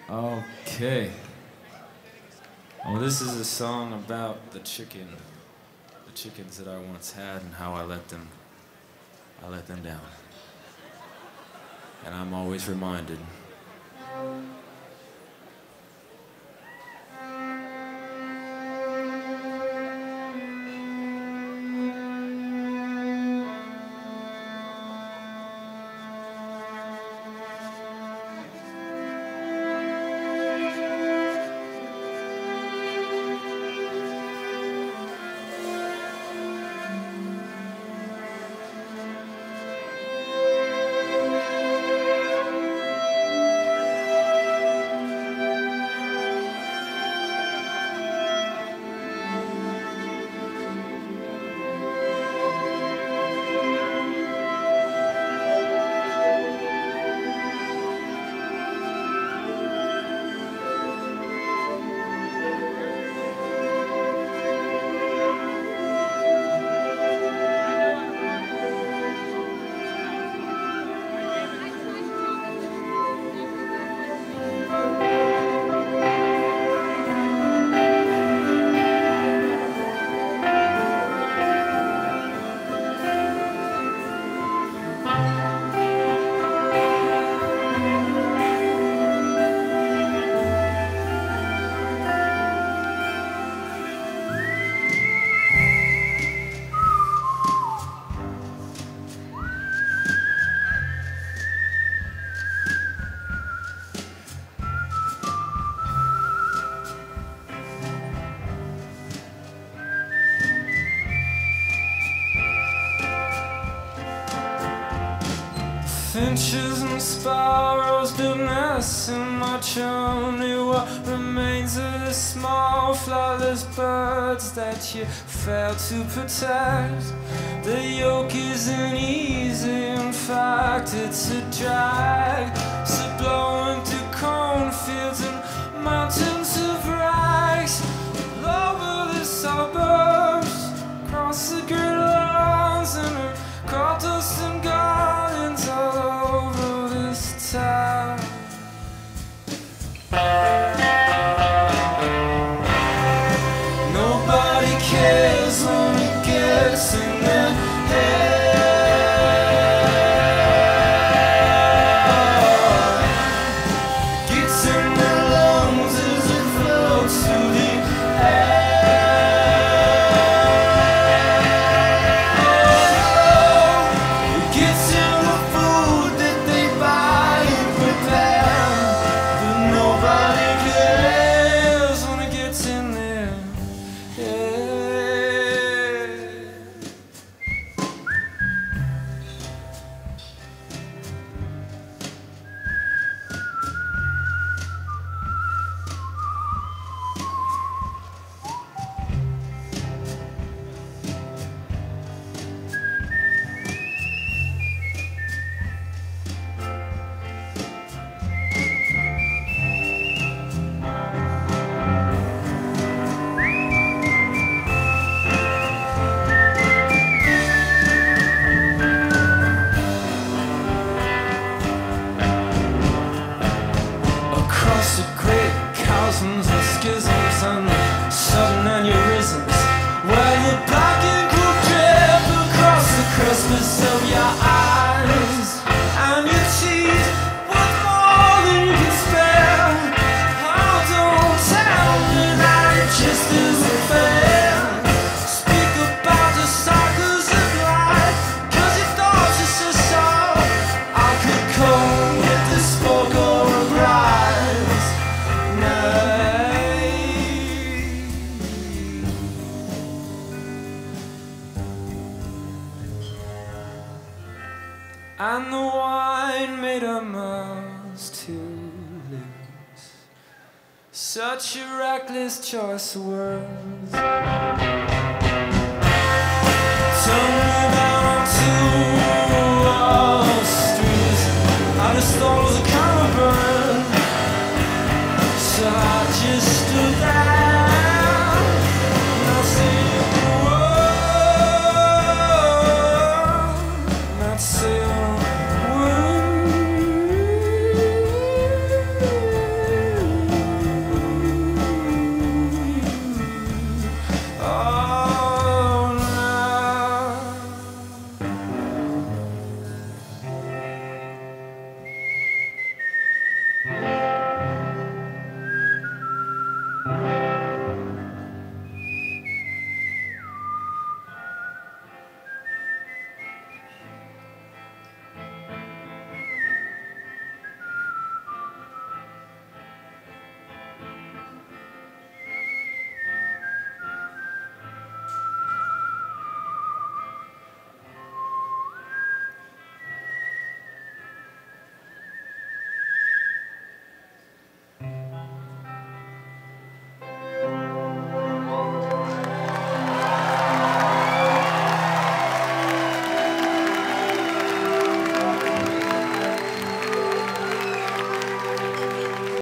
Okay. Well, this is a song about the chickens that I once had and how I let them down. And I'm always reminded. Finches and sparrows build nests in my chimney. What remains of the small flightless birds that you failed to protect? The yoke isn't easy, in fact it's a drag. So blowing through cornfields and mountains of rags, all over the suburbs, across the grid lines, and crop dust and gardens all over this town. Nobody cares when it gets in their head. Gets in their lungs as it floats through the and schisms and sudden aneurysms, where the black and gold drip across the crispness of your eyes and your teeth worth more than you can spare. Oh, don't tell me that it just isn't fair. Speak about the cycles of life, 'cause your thoughts are so soft. I could come with the smoke or a rise. And the wine made our mouths to lose. Such a reckless choice of words. Turn me down to